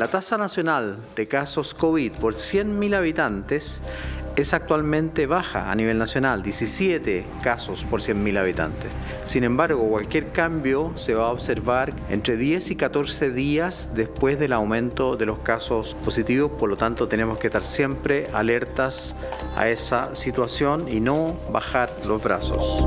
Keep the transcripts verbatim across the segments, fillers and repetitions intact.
La tasa nacional de casos COVID por cien mil habitantes es actualmente baja a nivel nacional, diecisiete casos por cien mil habitantes. Sin embargo, cualquier cambio se va a observar entre diez y catorce días después del aumento de los casos positivos, por lo tanto tenemos que estar siempre alertas a esa situación y no bajar los brazos.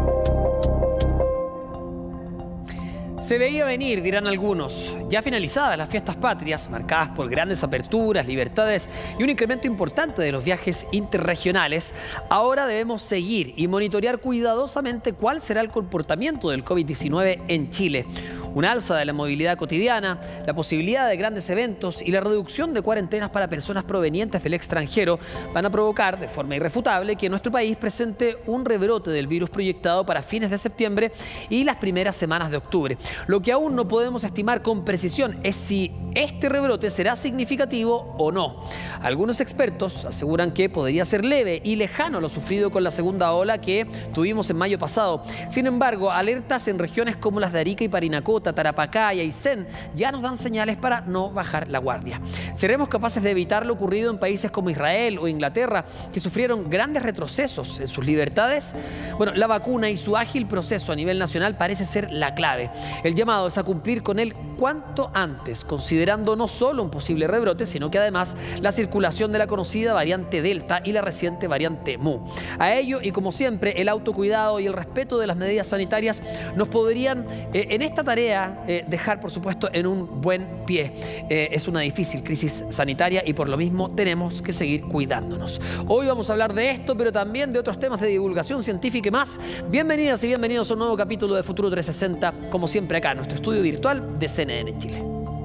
Se veía venir, dirán algunos. Ya finalizadas las fiestas patrias, marcadas por grandes aperturas, libertades y un incremento importante de los viajes interregionales, ahora debemos seguir y monitorear cuidadosamente cuál será el comportamiento del COVID diecinueve en Chile. Una alza de la movilidad cotidiana, la posibilidad de grandes eventos y la reducción de cuarentenas para personas provenientes del extranjero van a provocar de forma irrefutable que nuestro país presente un rebrote del virus proyectado para fines de septiembre y las primeras semanas de octubre. Lo que aún no podemos estimar con precisión es si este rebrote será significativo o no. Algunos expertos aseguran que podría ser leve y lejano lo sufrido con la segunda ola que tuvimos en mayo pasado. Sin embargo, alertas en regiones como las de Arica y Parinacota, Tarapacá y Aysén ya nos dan señales para no bajar la guardia. ¿Seremos capaces de evitar lo ocurrido en países como Israel o Inglaterra, que sufrieron grandes retrocesos en sus libertades? Bueno, la vacuna y su ágil proceso a nivel nacional parece ser la clave. El llamado es a cumplir con él cuanto antes, considerando no solo un posible rebrote, sino que además la circulación de la conocida variante Delta y la reciente variante Mu. A ello, y como siempre, el autocuidado y el respeto de las medidas sanitarias nos podrían, eh, en esta tarea, eh, dejar, por supuesto, en un buen pie. Eh, es una difícil crisis sanitaria y por lo mismo tenemos que seguir cuidándonos. Hoy vamos a hablar de esto, pero también de otros temas de divulgación científica y más. Bienvenidas y bienvenidos a un nuevo capítulo de Futuro trescientos sesenta, como siempre acá en nuestro estudio virtual de C N N Chile.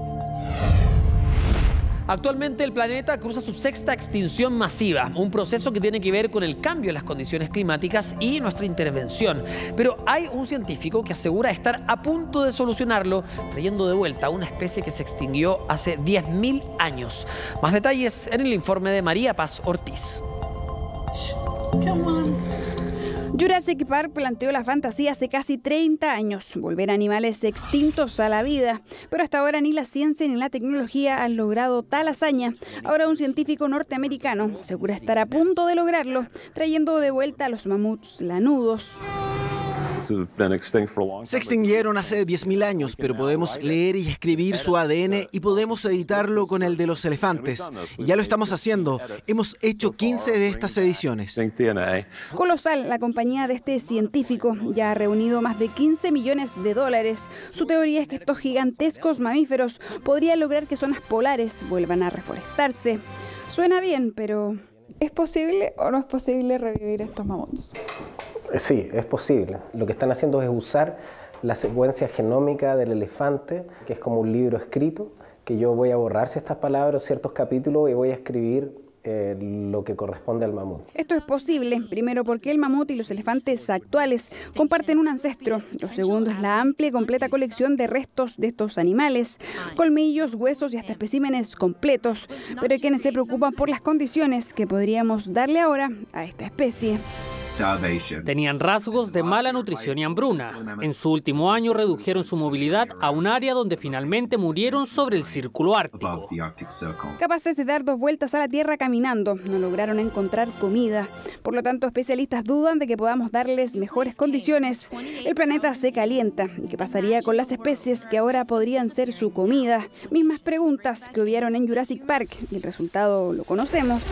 Actualmente el planeta cruza su sexta extinción masiva, un proceso que tiene que ver con el cambio en las condiciones climáticas y nuestra intervención. Pero hay un científico que asegura estar a punto de solucionarlo, trayendo de vuelta a una especie que se extinguió hace diez mil años. Más detalles en el informe de María Paz Ortiz. Jurassic Park planteó la fantasía hace casi treinta años, volver a animales extintos a la vida. Pero hasta ahora ni la ciencia ni la tecnología han logrado tal hazaña. Ahora un científico norteamericano asegura estar a punto de lograrlo, trayendo de vuelta a los mamuts lanudos. Se extinguieron hace diez mil años, pero podemos leer y escribir su A D N y podemos editarlo con el de los elefantes. Y ya lo estamos haciendo. Hemos hecho quince de estas ediciones. Colosal, la compañía de este científico ya ha reunido más de quince millones de dólares. Su teoría es que estos gigantescos mamíferos podrían lograr que zonas polares vuelvan a reforestarse. Suena bien, pero ¿es posible o no es posible revivir estos mamuts? Sí, es posible. Lo que están haciendo es usar la secuencia genómica del elefante, que es como un libro escrito, que yo voy a borrar estas palabras, ciertos capítulos, y voy a escribir eh, lo que corresponde al mamut. Esto es posible, primero porque el mamut y los elefantes actuales comparten un ancestro. Lo segundo es la amplia y completa colección de restos de estos animales, colmillos, huesos y hasta especímenes completos. Pero hay quienes se preocupan por las condiciones que podríamos darle ahora a esta especie. Tenían rasgos de mala nutrición y hambruna. En su último año redujeron su movilidad a un área donde finalmente murieron sobre el círculo ártico. Capaces de dar dos vueltas a la Tierra caminando, no lograron encontrar comida. Por lo tanto, especialistas dudan de que podamos darles mejores condiciones. El planeta se calienta. ¿Y qué pasaría con las especies que ahora podrían ser su comida? Mismas preguntas que hubieron en Jurassic Park y el resultado lo conocemos.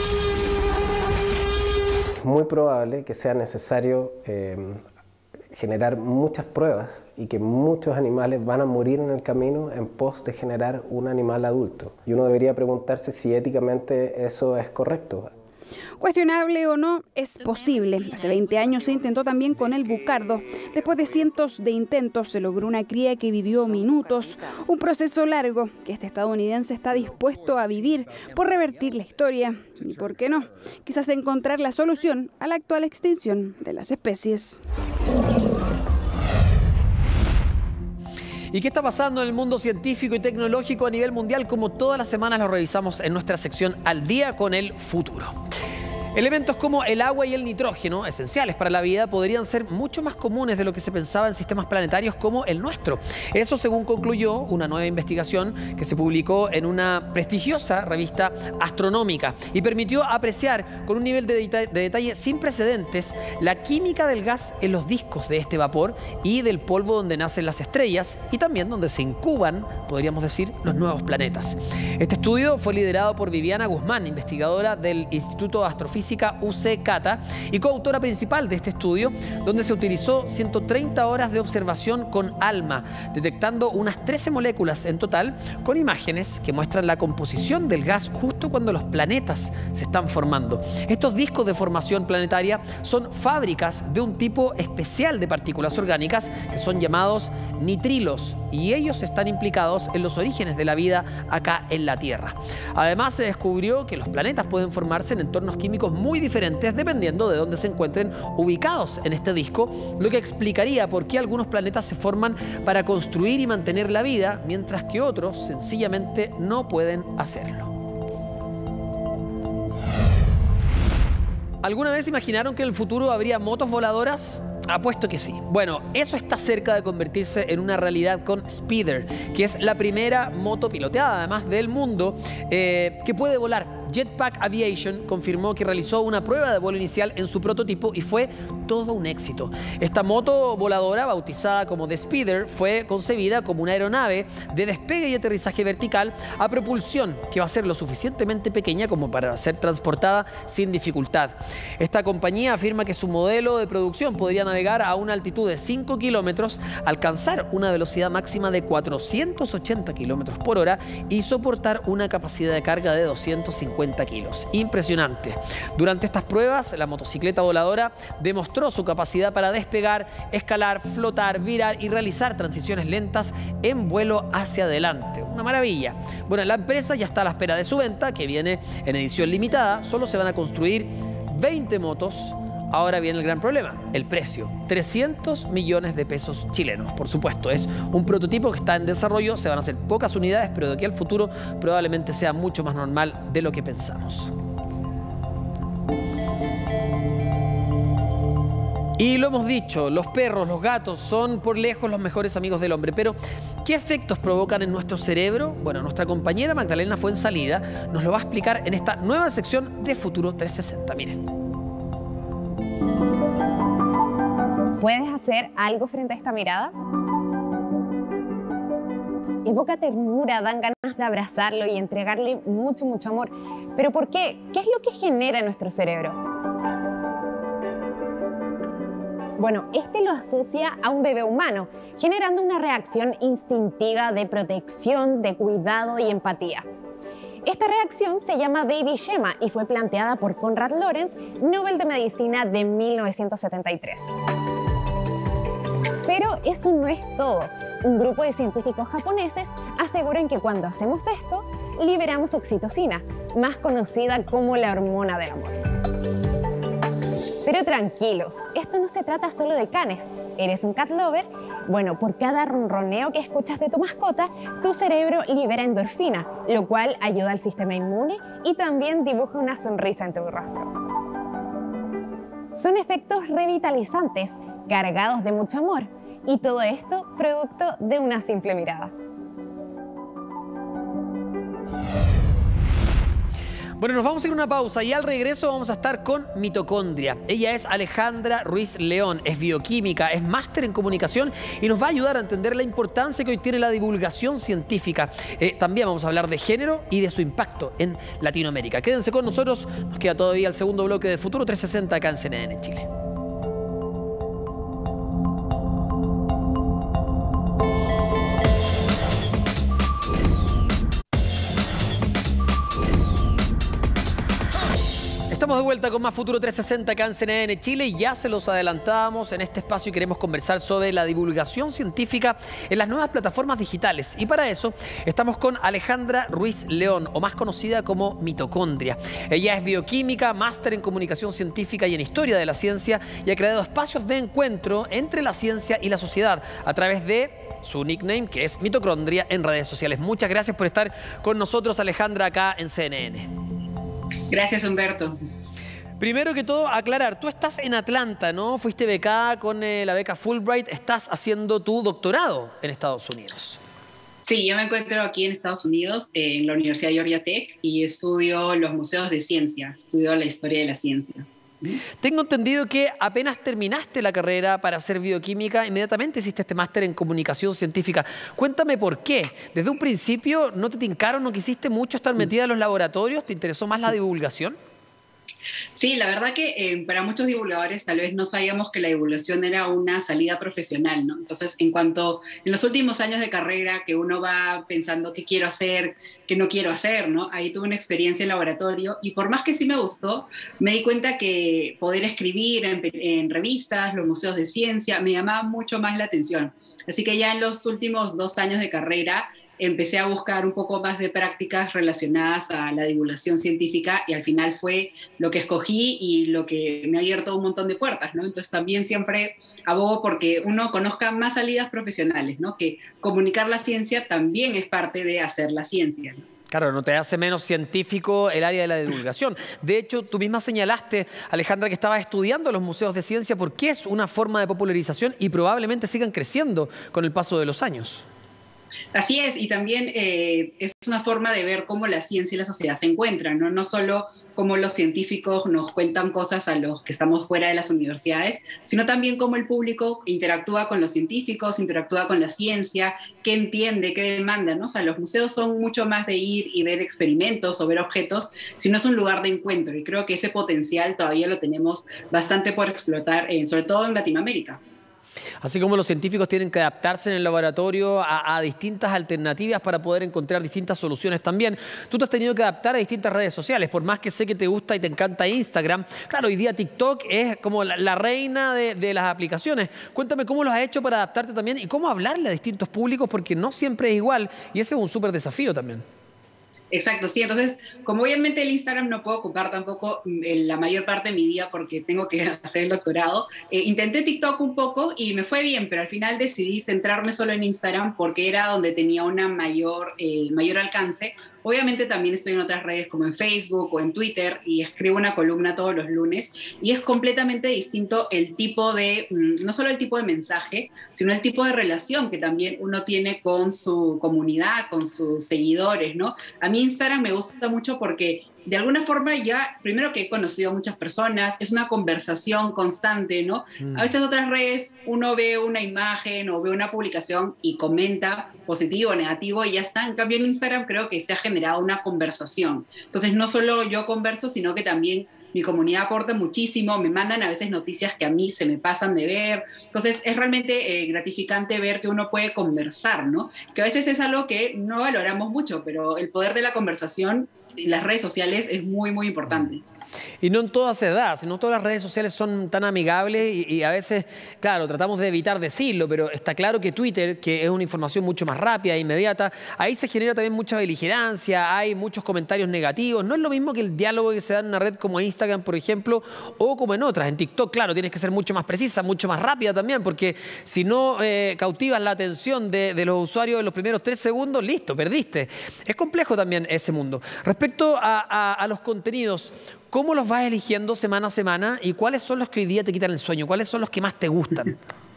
Es muy probable que sea necesario eh, generar muchas pruebas y que muchos animales van a morir en el camino en pos de generar un animal adulto. Y uno debería preguntarse si éticamente eso es correcto. Cuestionable o no, es posible. Hace veinte años se intentó también con el bucardo. Después de cientos de intentos se logró una cría que vivió minutos. Un proceso largo que este estadounidense está dispuesto a vivir por revertir la historia. Y por qué no, quizás encontrar la solución a la actual extinción de las especies. ¿Y qué está pasando en el mundo científico y tecnológico a nivel mundial? Como todas las semanas lo revisamos en nuestra sección Al Día con el Futuro. Elementos como el agua y el nitrógeno, esenciales para la vida, podrían ser mucho más comunes de lo que se pensaba en sistemas planetarios como el nuestro. Eso según concluyó una nueva investigación que se publicó en una prestigiosa revista astronómica y permitió apreciar con un nivel de, deta de detalle sin precedentes la química del gas en los discos de este vapor y del polvo donde nacen las estrellas y también donde se incuban, podríamos decir, los nuevos planetas. Este estudio fue liderado por Viviana Guzmán, investigadora del Instituto de Astrofísica U C Cata y coautora principal de este estudio, donde se utilizó ciento treinta horas de observación con ALMA, detectando unas trece moléculas en total, con imágenes que muestran la composición del gas justo cuando los planetas se están formando. Estos discos de formación planetaria son fábricas de un tipo especial de partículas orgánicas que son llamados nitrilos, y ellos están implicados en los orígenes de la vida acá en la Tierra. Además, se descubrió que los planetas pueden formarse en entornos químicos muy diferentes dependiendo de dónde se encuentren ubicados en este disco, lo que explicaría por qué algunos planetas se forman para construir y mantener la vida, mientras que otros sencillamente no pueden hacerlo. ¿Alguna vez imaginaron que en el futuro habría motos voladoras? Apuesto que sí. Bueno, eso está cerca de convertirse en una realidad con Speeder, que es la primera moto piloteada además del mundo eh, que puede volar. Jetpack Aviation confirmó que realizó una prueba de vuelo inicial en su prototipo y fue todo un éxito. Esta moto voladora, bautizada como The Speeder, fue concebida como una aeronave de despegue y aterrizaje vertical a propulsión que va a ser lo suficientemente pequeña como para ser transportada sin dificultad. Esta compañía afirma que su modelo de producción podría navegar a una altitud de cinco kilómetros, alcanzar una velocidad máxima de cuatrocientos ochenta kilómetros por hora y soportar una capacidad de carga de doscientos cincuenta kilos. Impresionante. Durante estas pruebas, la motocicleta voladora demostró su capacidad para despegar, escalar, flotar, virar y realizar transiciones lentas en vuelo hacia adelante. Una maravilla. Bueno, la empresa ya está a la espera de su venta, que viene en edición limitada. Solo se van a construir veinte motos. Ahora viene el gran problema, el precio. trescientos millones de pesos chilenos, por supuesto. Es un prototipo que está en desarrollo, se van a hacer pocas unidades, pero de aquí al futuro probablemente sea mucho más normal de lo que pensamos. Y lo hemos dicho, los perros, los gatos son por lejos los mejores amigos del hombre, pero ¿qué efectos provocan en nuestro cerebro? Bueno, nuestra compañera Magdalena Fuensalida nos lo va a explicar en esta nueva sección de Futuro trescientos sesenta. Miren. ¿Puedes hacer algo frente a esta mirada? Evoca ternura, dan ganas de abrazarlo y entregarle mucho, mucho amor. ¿Pero por qué? ¿Qué es lo que genera en nuestro cerebro? Bueno, este lo asocia a un bebé humano, generando una reacción instintiva de protección, de cuidado y empatía. Esta reacción se llama Baby Shema y fue planteada por Konrad Lorenz, Nobel de Medicina de mil novecientos setenta y tres. Pero eso no es todo. Un grupo de científicos japoneses aseguran que cuando hacemos esto, liberamos oxitocina, más conocida como la hormona del amor. Pero tranquilos, esto no se trata solo de canes. ¿Eres un cat lover? Bueno, por cada ronroneo que escuchas de tu mascota, tu cerebro libera endorfina, lo cual ayuda al sistema inmune y también dibuja una sonrisa en tu rostro. Son efectos revitalizantes, cargados de mucho amor, y todo esto producto de una simple mirada. Bueno, nos vamos a ir a una pausa y al regreso vamos a estar con mitocondria. Ella es Alejandra Ruiz León, es bioquímica, es máster en comunicación y nos va a ayudar a entender la importancia que hoy tiene la divulgación científica. Eh, también vamos a hablar de género y de su impacto en Latinoamérica. Quédense con nosotros, nos queda todavía el segundo bloque de Futuro trescientos sesenta acá en C N N Chile. Estamos de vuelta con más Futuro trescientos sesenta acá en C N N Chile y ya se los adelantábamos en este espacio y queremos conversar sobre la divulgación científica en las nuevas plataformas digitales. Y para eso estamos con Alejandra Ruiz León, o más conocida como Mitocondria. Ella es bioquímica, máster en comunicación científica y en historia de la ciencia y ha creado espacios de encuentro entre la ciencia y la sociedad a través de su nickname, que es Mitocondria, en redes sociales. Muchas gracias por estar con nosotros, Alejandra, acá en C N N. Gracias, Humberto. Primero que todo, aclarar, tú estás en Atlanta, ¿no? Fuiste becada con eh, la beca Fulbright, estás haciendo tu doctorado en Estados Unidos. Sí, yo me encuentro aquí en Estados Unidos, eh, en la Universidad de Georgia Tech, y estudio los museos de ciencia, estudio la historia de la ciencia. Tengo entendido que apenas terminaste la carrera para hacer bioquímica, inmediatamente hiciste este máster en comunicación científica. Cuéntame por qué. Desde un principio no te tincaron, no quisiste mucho estar metida en los laboratorios, ¿te interesó más la divulgación? Sí, la verdad que eh, para muchos divulgadores tal vez no sabíamos que la divulgación era una salida profesional, ¿no? Entonces, en cuanto en los últimos años de carrera que uno va pensando qué quiero hacer, qué no quiero hacer, ¿no? Ahí tuve una experiencia en laboratorio y por más que sí me gustó, me di cuenta que poder escribir en, en revistas, los museos de ciencia, me llamaba mucho más la atención. Así que ya en los últimos dos años de carrera empecé a buscar un poco más de prácticas relacionadas a la divulgación científica y al final fue lo que escogí y lo que me ha abierto un montón de puertas, ¿no? Entonces también siempre abogo porque uno conozca más salidas profesionales, ¿no? Que comunicar la ciencia también es parte de hacer la ciencia, ¿no? Claro, no te hace menos científico el área de la divulgación. De hecho, tú misma señalaste, Alejandra, que estabas estudiando los museos de ciencia porque es una forma de popularización y probablemente sigan creciendo con el paso de los años. Así es, y también eh, es una forma de ver cómo la ciencia y la sociedad se encuentran, ¿no? No solo cómo los científicos nos cuentan cosas a los que estamos fuera de las universidades, sino también cómo el público interactúa con los científicos, interactúa con la ciencia, qué entiende, qué demanda, ¿no? O sea, los museos son mucho más de ir y ver experimentos o ver objetos, sino es un lugar de encuentro, y creo que ese potencial todavía lo tenemos bastante por explotar, eh, sobre todo en Latinoamérica. Así como los científicos tienen que adaptarse en el laboratorio a, a distintas alternativas para poder encontrar distintas soluciones también, tú te has tenido que adaptar a distintas redes sociales, por más que sé que te gusta y te encanta Instagram. Claro, hoy día TikTok es como la, la reina de, de las aplicaciones. Cuéntame cómo lo has hecho para adaptarte también y cómo hablarle a distintos públicos, porque no siempre es igual y ese es un súper desafío también. Exacto, sí. Entonces, como obviamente el Instagram no puedo ocupar tampoco la mayor parte de mi día porque tengo que hacer el doctorado, eh, intenté TikTok un poco y me fue bien, pero al final decidí centrarme solo en Instagram porque era donde tenía una mayor, eh, mayor alcance. Obviamente también estoy en otras redes como en Facebook o en Twitter y escribo una columna todos los lunes y es completamente distinto el tipo de, no solo el tipo de mensaje, sino el tipo de relación que también uno tiene con su comunidad, con sus seguidores, ¿no? A mí Instagram me gusta mucho porque de alguna forma ya, primero que he conocido a muchas personas, es una conversación constante, ¿no? Mm. A veces en otras redes uno ve una imagen o ve una publicación y comenta positivo o negativo y ya está. En cambio en Instagram creo que se ha generado una conversación. Entonces no solo yo converso, sino que también mi comunidad aporta muchísimo, me mandan a veces noticias que a mí se me pasan de ver. Entonces es realmente eh, gratificante ver que uno puede conversar, ¿no? Que a veces es algo que no valoramos mucho, pero el poder de la conversación y las redes sociales es muy, muy importante. Y no en todas se da, no todas las redes sociales son tan amigables y, y a veces, claro, tratamos de evitar decirlo, pero está claro que Twitter, que es una información mucho más rápida e inmediata, ahí se genera también mucha beligerancia, hay muchos comentarios negativos. No es lo mismo que el diálogo que se da en una red como Instagram, por ejemplo, o como en otras. En TikTok, claro, tienes que ser mucho más precisa, mucho más rápida también, porque si no eh, cautivas la atención de, de los usuarios en los primeros tres segundos, listo, perdiste. Es complejo también ese mundo. Respecto a, a, a los contenidos, ¿cómo los vas eligiendo semana a semana y cuáles son los que hoy día te quitan el sueño? ¿Cuáles son los que más te gustan?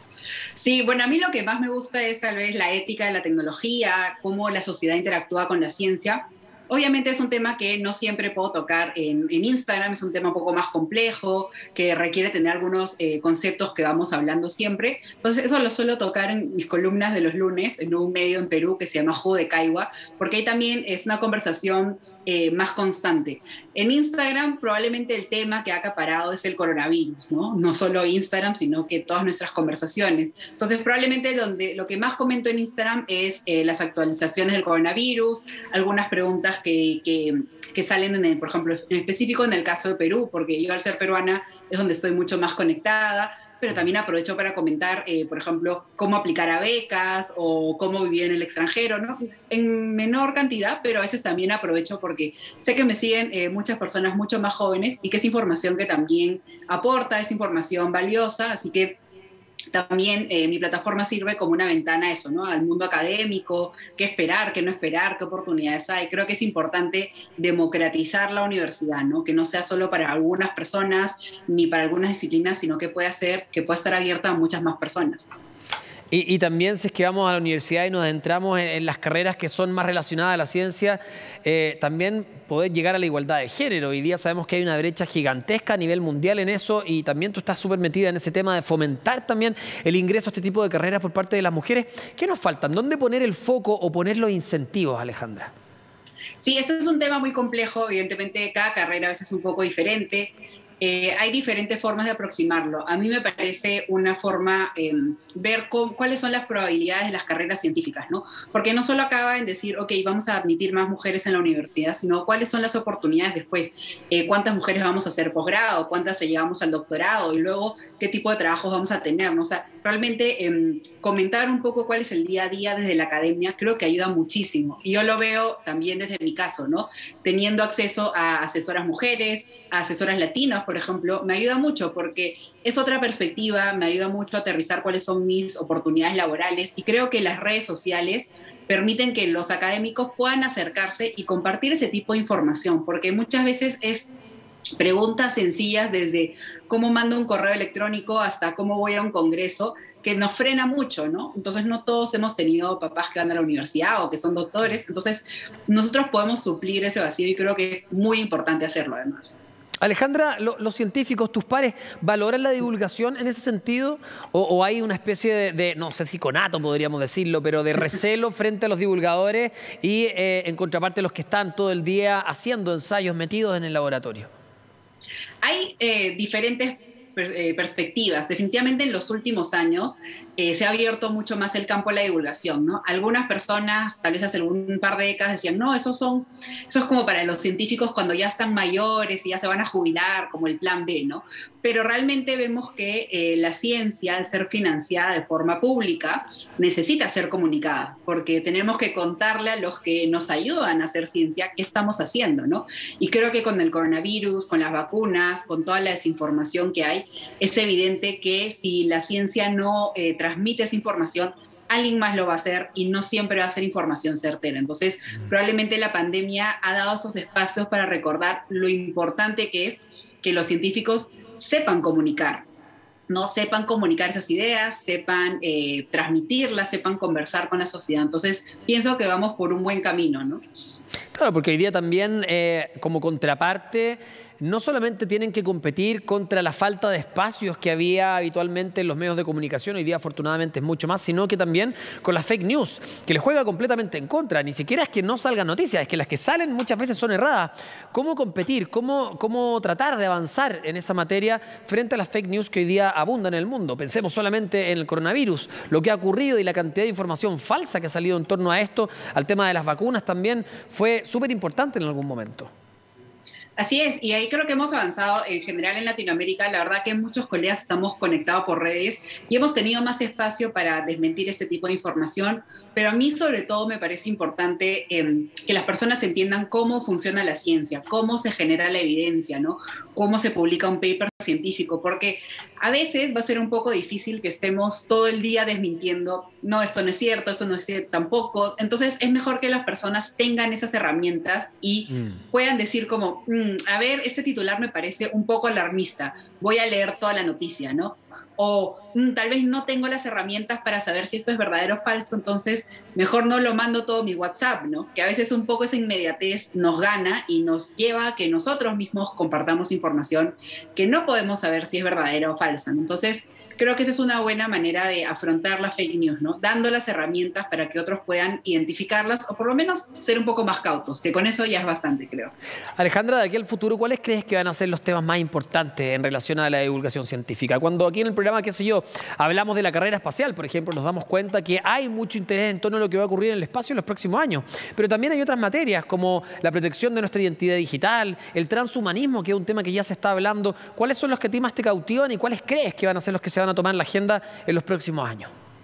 Sí, bueno, a mí lo que más me gusta es tal vez la ética de la tecnología, cómo la sociedad interactúa con la ciencia. Obviamente es un tema que no siempre puedo tocar en, en Instagram, es un tema un poco más complejo, que requiere tener algunos eh, conceptos que vamos hablando siempre. Entonces eso lo suelo tocar en mis columnas de los lunes, en un medio en Perú que se llama Jugo de Caigua, porque ahí también es una conversación eh, más constante. En Instagram probablemente el tema que ha acaparado es el coronavirus, ¿no? No solo Instagram, sino que todas nuestras conversaciones. Entonces probablemente donde, lo que más comento en Instagram es eh, las actualizaciones del coronavirus, algunas preguntas Que, que, que salen, en el, por ejemplo, en específico en el caso de Perú, porque yo al ser peruana es donde estoy mucho más conectada, pero también aprovecho para comentar, eh, por ejemplo, cómo aplicar a becas o cómo vivir en el extranjero, ¿no? En menor cantidad, pero a veces también aprovecho porque sé que me siguen eh, muchas personas mucho más jóvenes y que es información que también aporta, es información valiosa, así que también eh, mi plataforma sirve como una ventana a eso, ¿no? Al mundo académico, qué esperar, qué no esperar, qué oportunidades hay. Creo que es importante democratizar la universidad, ¿no? Que no sea solo para algunas personas ni para algunas disciplinas, sino que pueda ser, que pueda estar abierta a muchas más personas. Y, y también si es que vamos a la universidad y nos adentramos en, en las carreras que son más relacionadas a la ciencia, eh, también poder llegar a la igualdad de género. Hoy día sabemos que hay una brecha gigantesca a nivel mundial en eso y también tú estás súper metida en ese tema de fomentar también el ingreso a este tipo de carreras por parte de las mujeres. ¿Qué nos faltan? ¿Dónde poner el foco o poner los incentivos, Alejandra? Sí, este es un tema muy complejo. Evidentemente cada carrera a veces es un poco diferente. Eh, hay diferentes formas de aproximarlo. A mí me parece una forma eh, ver con, cuáles son las probabilidades de las carreras científicas, ¿no? Porque no solo acaba en decir, ok, vamos a admitir más mujeres en la universidad, sino cuáles son las oportunidades después, eh, cuántas mujeres vamos a hacer posgrado, cuántas llegamos al doctorado y luego qué tipo de trabajos vamos a tener, ¿no? O sea, realmente eh, comentar un poco cuál es el día a día desde la academia creo que ayuda muchísimo. Y yo lo veo también desde mi caso, ¿no? Teniendo acceso a asesoras mujeres, a asesoras latinos, por ejemplo, me ayuda mucho porque es otra perspectiva, me ayuda mucho a aterrizar cuáles son mis oportunidades laborales y creo que las redes sociales permiten que los académicos puedan acercarse y compartir ese tipo de información, porque muchas veces es preguntas sencillas desde cómo mando un correo electrónico hasta cómo voy a un congreso, que nos frena mucho, ¿no? Entonces no todos hemos tenido papás que van a la universidad o que son doctores, entonces nosotros podemos suplir ese vacío y creo que es muy importante hacerlo además. Alejandra, lo, los científicos, tus pares, ¿valoran la divulgación en ese sentido? ¿O, o hay una especie de, de, no sé si conato podríamos decirlo, pero de recelo frente a los divulgadores y eh, en contraparte los que están todo el día haciendo ensayos metidos en el laboratorio? Hay eh, diferentes eh, perspectivas. Definitivamente en los últimos años eh, se ha abierto mucho más el campo a la divulgación, ¿no? Algunas personas, tal vez hace un par de décadas, decían, no, eso, son, eso es como para los científicos cuando ya están mayores y ya se van a jubilar, como el plan B, ¿no? Pero realmente vemos que eh, la ciencia, al ser financiada de forma pública, necesita ser comunicada, porque tenemos que contarle a los que nos ayudan a hacer ciencia qué estamos haciendo, ¿no? Y creo que con el coronavirus, con las vacunas, con toda la desinformación que hay, es evidente que si la ciencia no eh, transmite esa información, alguien más lo va a hacer y no siempre va a ser información certera. Entonces, mm. probablemente la pandemia ha dado esos espacios para recordar lo importante que es que los científicos sepan comunicar, ¿no? Sepan comunicar esas ideas, sepan eh, transmitirlas, sepan conversar con la sociedad. Entonces, pienso que vamos por un buen camino, ¿no? Claro, porque hoy día también, eh, como contraparte, no solamente tienen que competir contra la falta de espacios que había habitualmente en los medios de comunicación, hoy día afortunadamente es mucho más, sino que también con las fake news, que les juega completamente en contra. Ni siquiera es que no salgan noticias, es que las que salen muchas veces son erradas. ¿Cómo competir? ¿Cómo, cómo tratar de avanzar en esa materia frente a las fake news que hoy día abundan en el mundo? Pensemos solamente en el coronavirus, lo que ha ocurrido y la cantidad de información falsa que ha salido en torno a esto, al tema de las vacunas también, fue súper importante en algún momento. Así es, y ahí creo que hemos avanzado en general en Latinoamérica. La verdad que muchos colegas estamos conectados por redes y hemos tenido más espacio para desmentir este tipo de información, pero a mí sobre todo me parece importante eh, que las personas entiendan cómo funciona la ciencia, cómo se genera la evidencia, ¿no? Cómo se publica un paper científico, porque a veces va a ser un poco difícil que estemos todo el día desmintiendo, no, esto no es cierto, esto no es cierto tampoco. Entonces es mejor que las personas tengan esas herramientas y mm. puedan decir como, mm, a ver, este titular me parece un poco alarmista, voy a leer toda la noticia, ¿no? O mm, tal vez no tengo las herramientas para saber si esto es verdadero o falso, entonces mejor no lo mando todo mi WhatsApp, ¿no? Que a veces un poco esa inmediatez nos gana y nos lleva a que nosotros mismos compartamos información que no podemos saber si es verdadera o falsa, ¿no? Entonces, creo que esa es una buena manera de afrontar la fake news, ¿no? Dando las herramientas para que otros puedan identificarlas o por lo menos ser un poco más cautos, que con eso ya es bastante, creo. Alejandra, de aquí al futuro, ¿cuáles crees que van a ser los temas más importantes en relación a la divulgación científica? Cuando aquí en el programa, qué sé yo, hablamos de la carrera espacial, por ejemplo, nos damos cuenta que hay mucho interés en torno a lo que va a ocurrir en el espacio en los próximos años. Pero también hay otras materias como la protección de nuestra identidad digital, el transhumanismo, que es un tema que ya se está hablando. ¿Cuáles son los que a ti más te cautivan y cuáles crees que van a ser los que se van a tomar la agenda en los próximos años?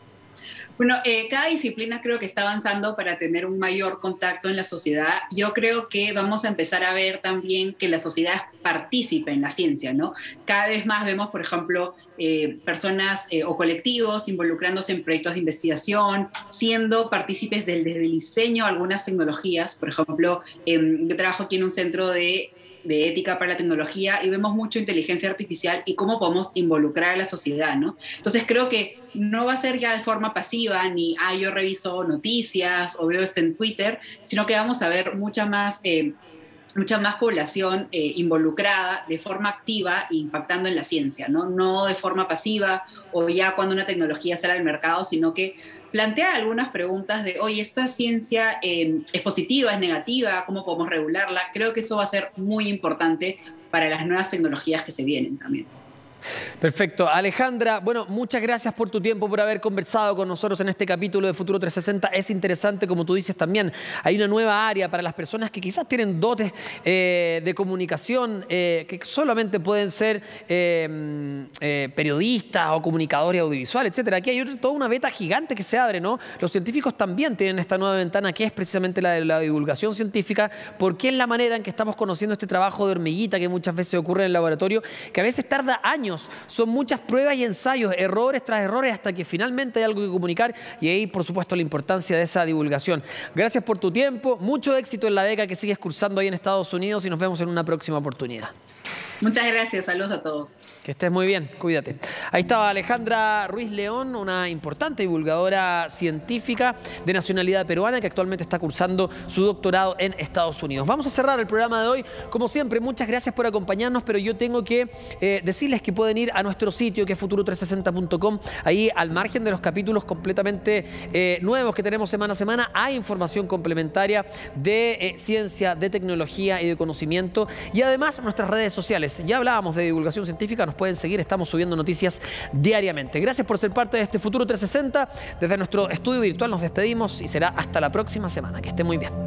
Bueno, eh, cada disciplina creo que está avanzando para tener un mayor contacto en la sociedad. Yo creo que vamos a empezar a ver también que la sociedad participe en la ciencia, ¿no? Cada vez más vemos, por ejemplo, eh, personas eh, o colectivos involucrándose en proyectos de investigación, siendo partícipes del, desde el diseño de algunas tecnologías. Por ejemplo, eh, yo trabajo aquí en un centro de de ética para la tecnología y vemos mucho inteligencia artificial y cómo podemos involucrar a la sociedad, ¿no? Entonces creo que no va a ser ya de forma pasiva, ni, ah, yo reviso noticias o veo esto en Twitter, sino que vamos a ver mucha más, eh, mucha más población eh, involucrada de forma activa e impactando en la ciencia, ¿no? No de forma pasiva o ya cuando una tecnología sale al mercado, sino que plantea algunas preguntas de, oye, ¿esta ciencia eh, es positiva, es negativa? ¿Cómo podemos regularla? Creo que eso va a ser muy importante para las nuevas tecnologías que se vienen también. Perfecto. Alejandra, bueno, muchas gracias por tu tiempo, por haber conversado con nosotros en este capítulo de Futuro trescientos sesenta. Es interesante, como tú dices también, hay una nueva área para las personas que quizás tienen dotes eh, de comunicación, eh, que solamente pueden ser eh, eh, periodistas o comunicadores audiovisuales, etcétera. Aquí hay toda una beta gigante que se abre, ¿no? Los científicos también tienen esta nueva ventana que es precisamente la de la divulgación científica, porque es la manera en que estamos conociendo este trabajo de hormiguita que muchas veces ocurre en el laboratorio, que a veces tarda años. Son muchas pruebas y ensayos, errores tras errores, hasta que finalmente hay algo que comunicar, y ahí, por supuesto, la importancia de esa divulgación. Gracias por tu tiempo, mucho éxito en la beca que sigues cursando ahí en Estados Unidos y nos vemos en una próxima oportunidad. Muchas gracias, saludos a todos. Que estés muy bien, cuídate. Ahí estaba Alejandra Ruiz León, una importante divulgadora científica de nacionalidad peruana que actualmente está cursando su doctorado en Estados Unidos. Vamos a cerrar el programa de hoy. Como siempre, muchas gracias por acompañarnos, pero yo tengo que eh, decirles que pueden ir a nuestro sitio, que es futuro trescientos sesenta punto com. Ahí, al margen de los capítulos completamente eh, nuevos que tenemos semana a semana, hay información complementaria de eh, ciencia, de tecnología y de conocimiento. Y además, nuestras redes sociales. Ya hablábamos de divulgación científica, nos pueden seguir, estamos subiendo noticias diariamente. Gracias por ser parte de este Futuro trescientos sesenta. Desde nuestro estudio virtual nos despedimos y será hasta la próxima semana. Que estén muy bien.